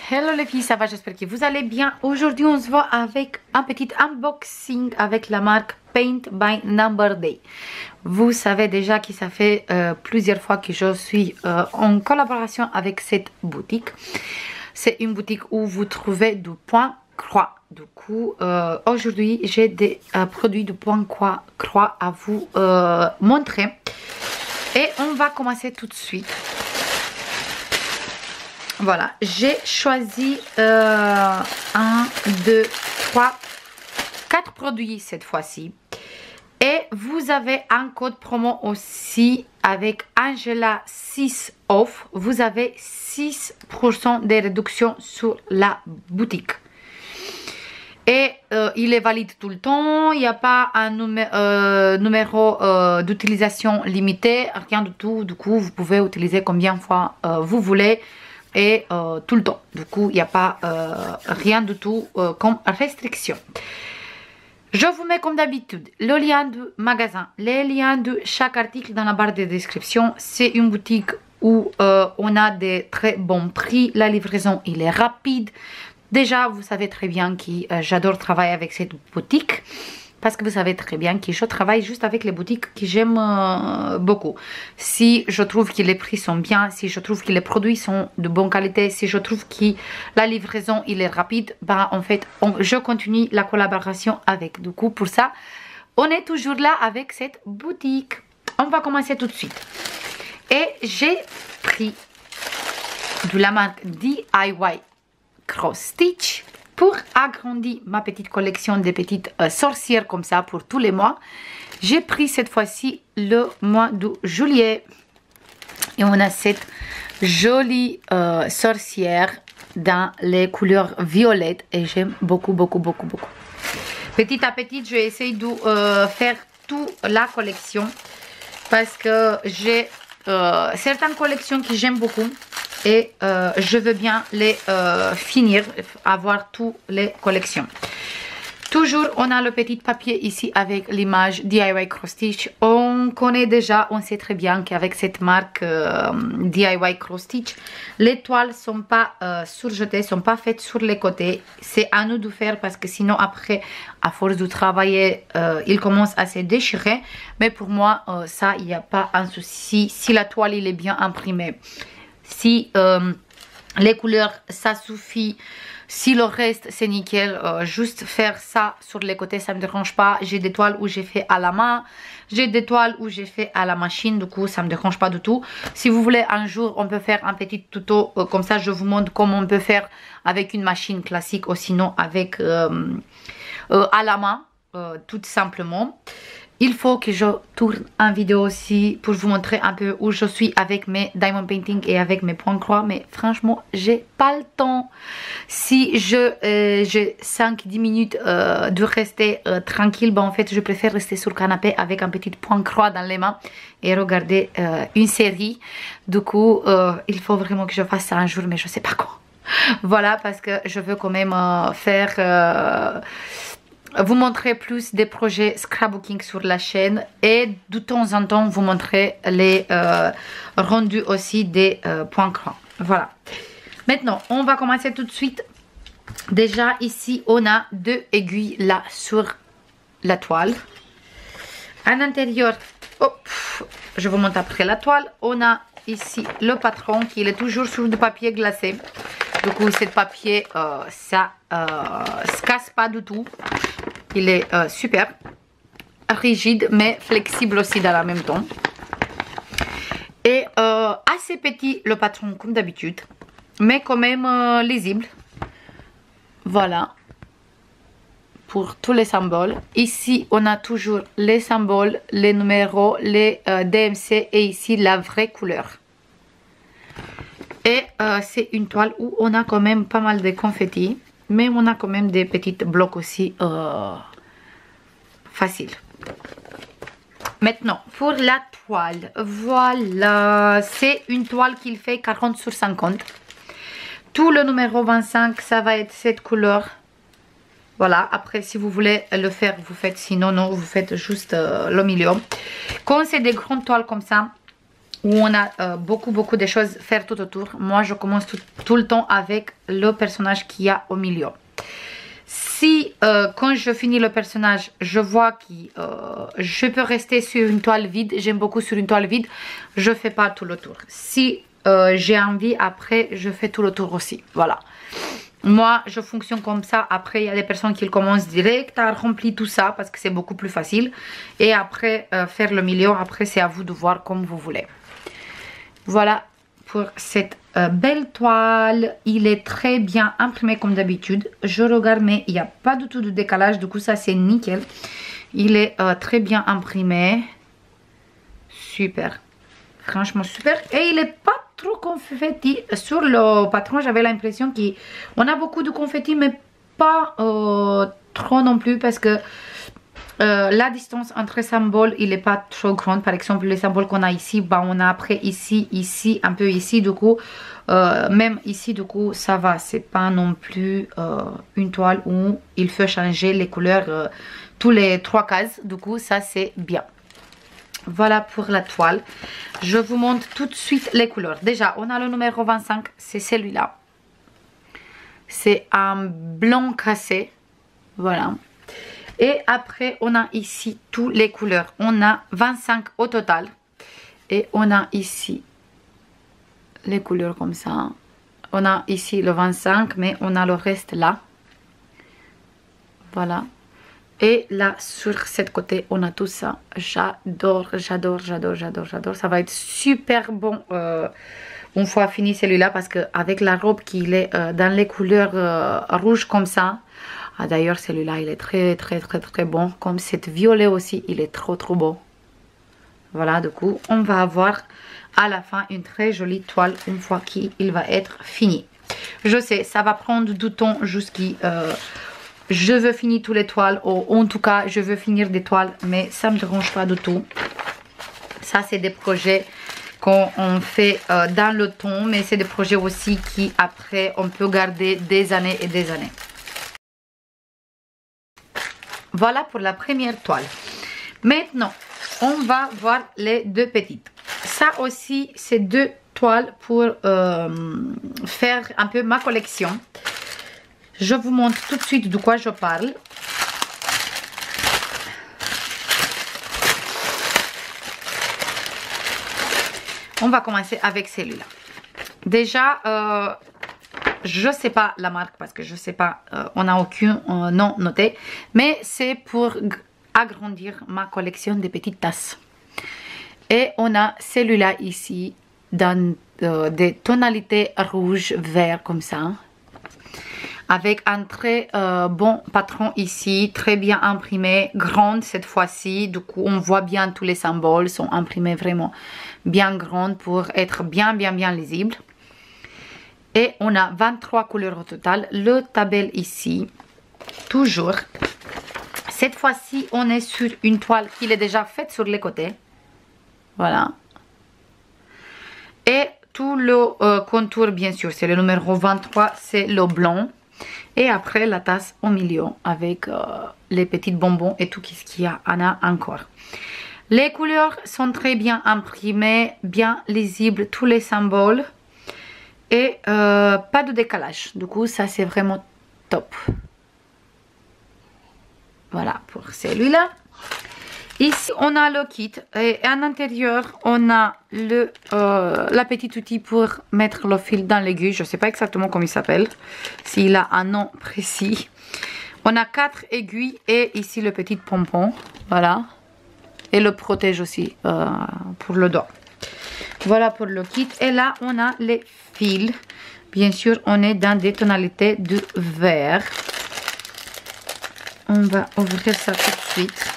Hello les filles, ça va? J'espère que vous allez bien. Aujourd'hui on se voit avec un petit unboxing avec la marque Paint by Number Day. Vous savez déjà que ça fait plusieurs fois que je suis en collaboration avec cette boutique. C'est une boutique où vous trouvez du point croix. Du coup aujourd'hui j'ai des produits de point croix à vous montrer. Et on va commencer tout de suite. Voilà, j'ai choisi 1, 2, 3, 4 produits cette fois-ci. Et vous avez un code promo aussi avec Angela 6 off. Vous avez 6% de réduction sur la boutique. Et il est valide tout le temps. Il n'y a pas un numéro d'utilisation limité. Rien du tout. Du coup, vous pouvez utiliser combien de fois vous voulez. Et tout le temps. Du coup, il n'y a pas rien du tout comme restriction. Je vous mets comme d'habitude le lien du magasin, les liens de chaque article dans la barre de description. C'est une boutique où on a des très bons prix. La livraison, il est rapide. Déjà, vous savez très bien que j'adore travailler avec cette boutique. Parce que vous savez très bien que je travaille juste avec les boutiques que j'aime beaucoup. Si je trouve que les prix sont bien, si je trouve que les produits sont de bonne qualité, si je trouve que la livraison il est rapide, bah en fait je continue la collaboration avec. Du coup pour ça, on est toujours là avec cette boutique. On va commencer tout de suite. Et j'ai pris de la marque DIY Cross Stitch. Pour agrandir ma petite collection de petites sorcières comme ça pour tous les mois, j'ai pris cette fois-ci le mois de juillet. Et on a cette jolie sorcière dans les couleurs violettes. Et j'aime beaucoup, beaucoup, beaucoup, beaucoup. Petit à petit, je vais essayer de faire toute la collection. Parce que j'ai certaines collections que j'aime beaucoup. Et je veux bien les finir, avoir toutes les collections. Toujours, on a le petit papier ici avec l'image DIY Cross Stitch. On connaît déjà, on sait très bien qu'avec cette marque DIY Cross Stitch, les toiles ne sont pas surjetées, ne sont pas faites sur les côtés. C'est à nous de faire parce que sinon après, à force de travailler, il commence à se déchirer. Mais pour moi, ça, il n'y a pas un souci. Si la toile il est bien imprimée. Si les couleurs ça suffit, si le reste c'est nickel, juste faire ça sur les côtés ça me dérange pas. J'ai des toiles où j'ai fait à la main, j'ai des toiles où j'ai fait à la machine, du coup ça me dérange pas du tout. Si vous voulez un jour on peut faire un petit tuto comme ça, je vous montre comment on peut faire avec une machine classique ou sinon avec à la main, tout simplement. Il faut que je tourne une vidéo aussi pour vous montrer un peu où je suis avec mes diamond painting et avec mes points croix. Mais franchement, j'ai pas le temps. Si j'ai 5-10 minutes de rester tranquille, ben en fait, je préfère rester sur le canapé avec un petit point croix dans les mains et regarder une série. Du coup, il faut vraiment que je fasse ça un jour, mais je sais pas quand. Voilà, parce que je veux quand même faire... vous montrer plus des projets scrapbooking sur la chaîne et de temps en temps vous montrer les rendus aussi des points croix. Voilà. Maintenant, on va commencer tout de suite. Déjà ici, on a 2 aiguilles là sur la toile. À l'intérieur, je vous montre après la toile. On a ici le patron qui est toujours sur du papier glacé. Du coup, ce papier, ça se casse pas du tout. Il est super rigide mais flexible aussi dans le même temps. Et assez petit le patron comme d'habitude, mais quand même lisible. Voilà. Pour tous les symboles. Ici, on a toujours les symboles, les numéros, les DMC et ici la vraie couleur. Et c'est une toile où on a quand même pas mal de confettis. Mais on a quand même des petites blocs aussi faciles. Maintenant, pour la toile. Voilà. C'est une toile qui fait 40 sur 50. Tout le numéro 25, ça va être cette couleur. Voilà. Après, si vous voulez le faire, vous faites. Sinon, non, vous faites juste le milieu. Quand c'est des grandes toiles comme ça, où on a beaucoup de choses à faire tout autour. Moi je commence tout le temps avec le personnage qu'il y a au milieu. Si quand je finis le personnage, je vois que je peux rester sur une toile vide, j'aime beaucoup sur une toile vide, je fais pas tout le tour. Si j'ai envie, après je fais tout le tour aussi, voilà. Moi je fonctionne comme ça. Après il y a des personnes qui commencent direct à remplir tout ça parce que c'est beaucoup plus facile. Et après faire le milieu, après c'est à vous de voir comme vous voulez. Voilà pour cette belle toile. Il est très bien imprimé comme d'habitude. Je regarde mais il n'y a pas du tout de décalage. Du coup ça c'est nickel. Il est très bien imprimé. Super. Franchement super. Et il est pas trop confetti. Sur le patron j'avais l'impression qu'on a beaucoup de confetti mais pas trop non plus parce que la distance entre symboles il n'est pas trop grande. Par exemple les symboles qu'on a ici, bah, on a après ici, un peu ici, du coup même ici du coup ça va, c'est pas non plus une toile où il faut changer les couleurs tous les 3 cases, du coup ça c'est bien. Voilà pour la toile. Je vous montre tout de suite les couleurs. Déjà on a le numéro 25, c'est celui-là, c'est un blanc cassé, voilà. Et après on a ici toutes les couleurs. On a 25 au total. Et on a ici les couleurs comme ça. On a ici le 25 mais on a le reste là. Voilà. Et là sur cette côté on a tout ça. J'adore, j'adore, j'adore, j'adore, j'adore. Ça va être super bon une fois fini celui-là parce qu'avec la robe qui est dans les couleurs rouges comme ça. Ah, d'ailleurs celui-là il est très bon. Comme cette violet aussi, il est trop beau. Voilà, du coup on va avoir à la fin une très jolie toile une fois qu'il va être fini. Je sais ça va prendre du temps jusqu'à je veux finir toutes les toiles, ou en tout cas je veux finir des toiles, mais ça me dérange pas du tout. Ça c'est des projets qu'on fait dans le temps, mais c'est des projets aussi qui après on peut garder des années et des années. Voilà pour la première toile. Maintenant, on va voir les deux petites. Ça aussi, c'est 2 toiles pour faire un peu ma collection. Je vous montre tout de suite de quoi je parle. On va commencer avec celui-là. Déjà, je sais pas la marque parce que je sais pas, on n'a aucun nom noté, mais c'est pour agrandir ma collection de petites tasses. Et on a celui-là ici dans des tonalités rouge vert comme ça, avec un très bon patron ici, très bien imprimé, grande cette fois-ci. Du coup on voit bien tous les symboles sont imprimés vraiment bien grandes pour être bien lisibles. Et on a 23 couleurs au total. Le tabelle ici, toujours. Cette fois-ci, on est sur une toile qui est déjà faite sur les côtés. Voilà. Et tout le contour, bien sûr, c'est le numéro 23, c'est le blanc. Et après, la tasse au milieu avec les petits bonbons et tout ce qu'il y en a encore. Les couleurs sont très bien imprimées, bien lisibles, tous les symboles. Et pas de décalage. Du coup ça c'est vraiment top. Voilà pour celui-là. Ici on a le kit. Et à l'intérieur on a la petite outil pour mettre le fil dans l'aiguille. Je ne sais pas exactement comment il s'appelle. S'il a un nom précis. On a 4 aiguilles. Et ici le petit pompon. Voilà. Et le protège aussi pour le doigt. Voilà pour le kit. Et là on a les fils. Bien sûr on est dans des tonalités de vert. On va ouvrir ça tout de suite.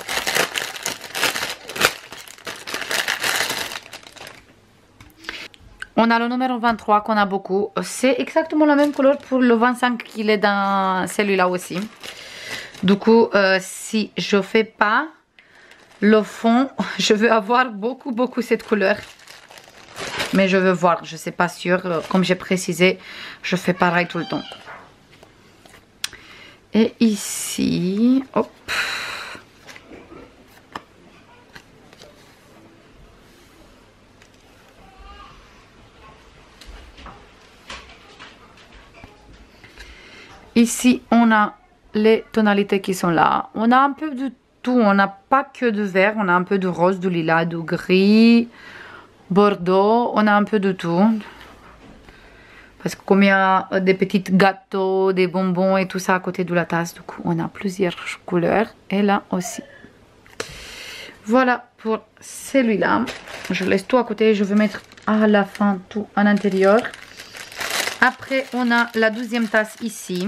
On a le numéro 23 qu'on a beaucoup. C'est exactement la même couleur pour le 25 qu'il est dans celui-là aussi. Du coup si je fais pas le fond, je veux avoir beaucoup cette couleur. Mais je veux voir, je ne sais pas sûr. Comme j'ai précisé, je fais pareil tout le temps. Et ici, hop. Ici, on a les tonalités qui sont là. On a un peu de tout. On n'a pas que de vert. On a un peu de rose, de lilas, de gris, bordeaux. On a un peu de tout. Parce que comme il y a des petits gâteaux, des bonbons et tout ça à côté de la tasse, du coup, on a plusieurs couleurs. Et là aussi. Voilà pour celui-là. Je laisse tout à côté. Je vais mettre à la fin tout à l'intérieur. Après, on a la 12e tasse ici.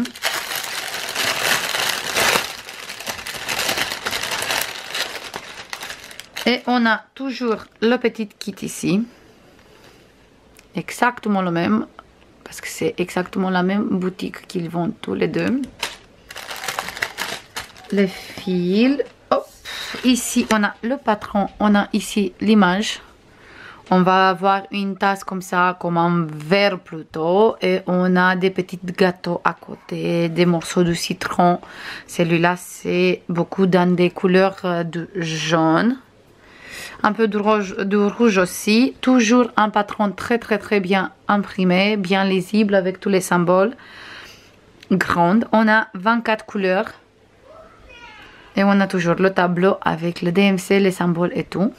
Et on a toujours le petit kit ici. Exactement le même. Parce que c'est exactement la même boutique qu'ils vendent tous les deux. Les fils. Hop. Ici, on a le patron. On a ici l'image. On va avoir une tasse comme ça, comme un verre plutôt. Et on a des petits gâteaux à côté, des morceaux de citron. Celui-là, c'est beaucoup dans des couleurs de jaune. Un peu de rouge aussi. Toujours un patron très bien imprimé, bien lisible avec tous les symboles. Grande. On a 24 couleurs. Et on a toujours le tableau avec le DMC, les symboles et tout.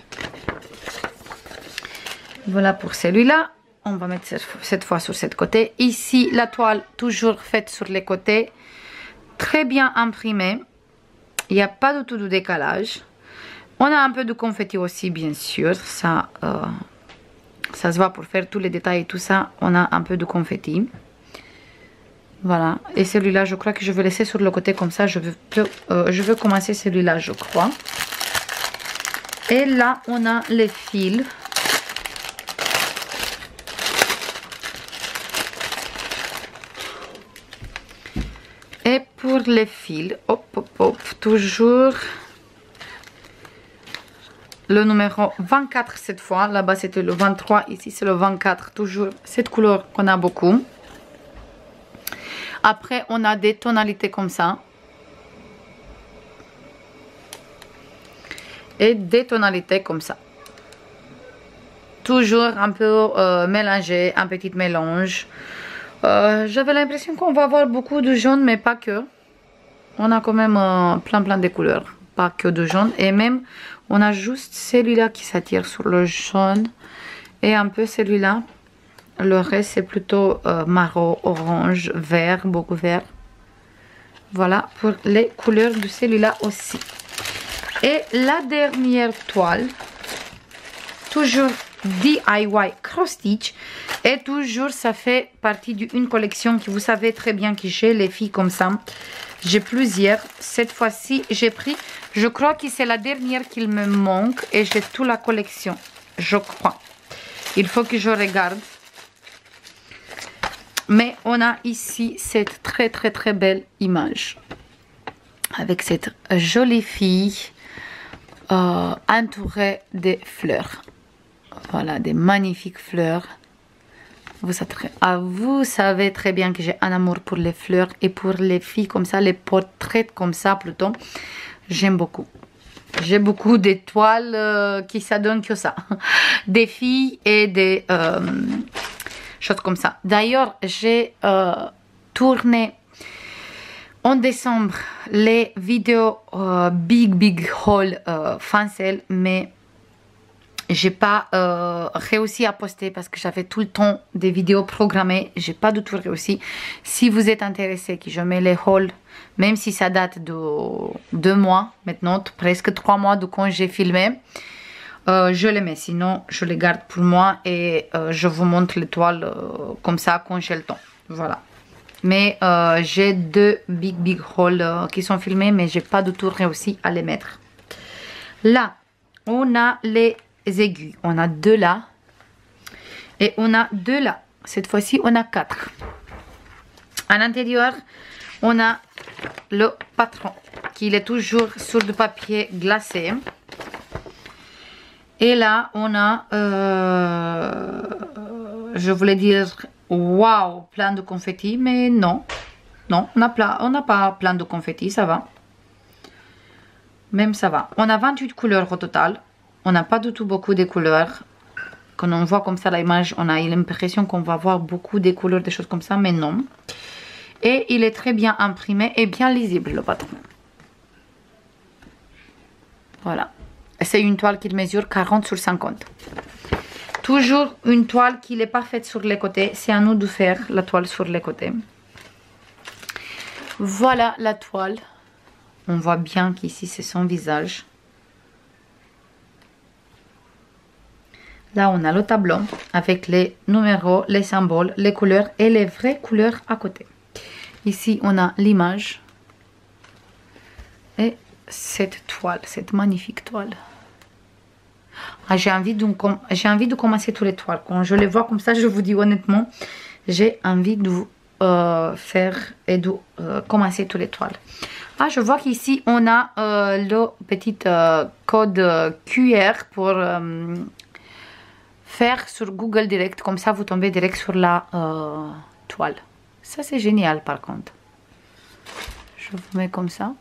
Voilà pour celui-là. On va mettre cette fois sur ce côté. Ici, la toile toujours faite sur les côtés. Très bien imprimée. Il n'y a pas du tout de décalage. On a un peu de confetti aussi, bien sûr. Ça se voit pour faire tous les détails et tout ça. On a un peu de confetti. Voilà. Et celui-là, je crois que je vais laisser sur le côté comme ça. Je veux commencer celui-là, je crois. Et là, on a les fils. Et pour les fils, hop, toujours le numéro 24 cette fois. Là-bas, c'était le 23. Ici, c'est le 24. Toujours cette couleur qu'on a beaucoup. Après, on a des tonalités comme ça. Et des tonalités comme ça. Toujours un peu mélangé, un petit mélange. J'avais l'impression qu'on va avoir beaucoup de jaune, mais pas que. On a quand même plein de couleurs. Pas que de jaune. Et même, on a juste celui-là qui s'attire sur le jaune. Et un peu celui-là. Le reste, c'est plutôt marron, orange, vert, beaucoup vert. Voilà pour les couleurs de celui-là aussi. Et la dernière toile. Toujours DIY Cross Stitch. Et toujours, ça fait partie d'une collection que vous savez très bien que j'ai, les filles comme ça. J'ai plusieurs. Cette fois-ci, j'ai pris, je crois que c'est la dernière qu'il me manque. Et j'ai toute la collection, je crois. Il faut que je regarde. Mais on a ici cette très belle image. Avec cette jolie fille entourée de fleurs. Voilà, des magnifiques fleurs. Vous savez très bien que j'ai un amour pour les fleurs et pour les filles comme ça, les portraits comme ça plutôt. J'aime beaucoup. J'ai beaucoup d'étoiles qui s'adonnent que ça. Des filles et des choses comme ça. D'ailleurs, j'ai tourné en décembre les vidéos big haul fan sale, mais j'ai pas réussi à poster parce que j'avais tout le temps des vidéos programmées. J'ai pas du tout réussi. Si vous êtes intéressé que je mets les hauls, même si ça date de 2 mois maintenant, presque 3 mois de quand j'ai filmé, je les mets. Sinon, je les garde pour moi et je vous montre les toiles comme ça quand j'ai le temps. Voilà. Mais j'ai 2 big hauls qui sont filmés, mais j'ai pas du tout réussi à les mettre. Là, on a les aiguilles. On a 2 là. Et on a 2 là. Cette fois-ci, on a 4. À l'intérieur, on a le patron qui est toujours sur le papier glacé. Et là, on a, je voulais dire, waouh, plein de confettis, mais non. Non, on n'a pas plein de confettis, ça va. Même ça va. On a 28 couleurs au total. On n'a pas du tout beaucoup de couleurs. Quand on voit comme ça l'image, on a l'impression qu'on va avoir beaucoup de couleurs, des choses comme ça, mais non. Et il est très bien imprimé et bien lisible le patron. Voilà. C'est une toile qui mesure 40 sur 50. Toujours une toile qui n'est pas faite sur les côtés. C'est à nous de faire la toile sur les côtés. Voilà la toile. On voit bien qu'ici c'est son visage. Là on a le tableau avec les numéros, les symboles, les couleurs et les vraies couleurs à côté. Ici on a l'image. Et cette toile, cette magnifique toile. Ah, j'ai envie de commencer toutes les toiles. Quand je les vois comme ça, je vous dis honnêtement, j'ai envie de faire et de commencer toutes les toiles. Ah, je vois qu'ici on a le petit code QR pour faire sur Google Direct. Comme ça, vous tombez direct sur la toile. Ça, c'est génial par contre. Je vous mets comme ça.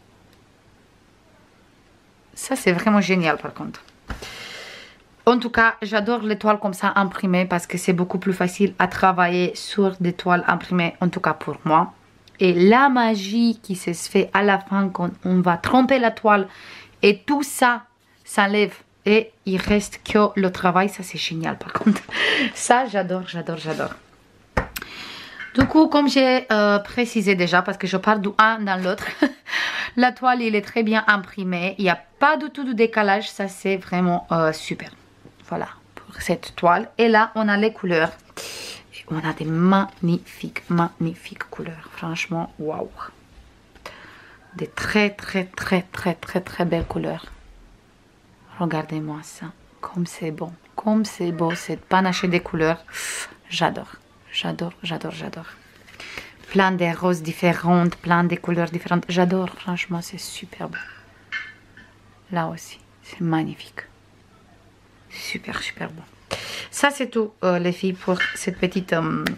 Ça, c'est vraiment génial par contre. En tout cas, j'adore les toiles comme ça imprimées parce que c'est beaucoup plus facile à travailler sur des toiles imprimées, en tout cas pour moi. Et la magie qui se fait à la fin quand on va tremper la toile et tout ça s'enlève et il reste que le travail, ça c'est génial par contre. Ça, j'adore, j'adore, j'adore. Du coup, comme j'ai précisé déjà, parce que je pars du un dans l'autre, la toile, il est très bien imprimée. Il n'y a pas du tout de décalage. Ça, c'est vraiment super. Voilà, pour cette toile. Et là, on a les couleurs. Et on a des magnifiques, magnifiques couleurs. Franchement, waouh. Des très, très, très, très, très, très belles couleurs. Regardez-moi ça. Comme c'est bon. Comme c'est beau, cette panache des couleurs. J'adore. J'adore, j'adore, j'adore. Plein de roses différentes, plein de couleurs différentes. J'adore, franchement, c'est super beau. Là aussi, c'est magnifique. Super, super beau. Ça, c'est tout, les filles, pour cette petite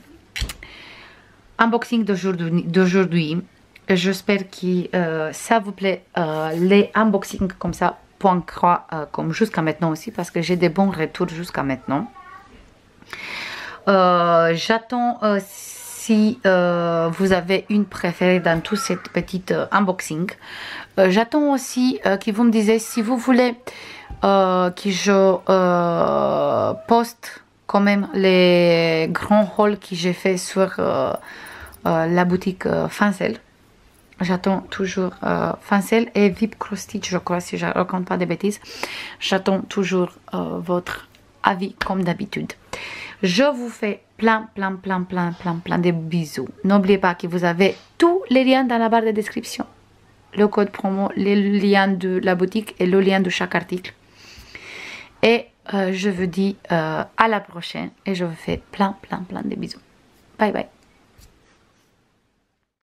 unboxing d'aujourd'hui. J'espère que ça vous plaît, les unboxings comme ça, point croix, comme jusqu'à maintenant aussi, parce que j'ai des bons retours jusqu'à maintenant. J'attends si vous avez une préférée dans toute cette petite unboxing. J'attends aussi que vous me disiez si vous voulez que je poste quand même les grands hauls que j'ai fait sur la boutique Fancel. J'attends toujours Fancel et Vip Cross Stitch, je crois, si je ne raconte pas de bêtises. J'attends toujours votre avis comme d'habitude. Je vous fais plein de bisous. N'oubliez pas que vous avez tous les liens dans la barre de description. Le code promo, les liens de la boutique et le lien de chaque article. Et je vous dis à la prochaine. Et je vous fais plein de bisous. Bye bye.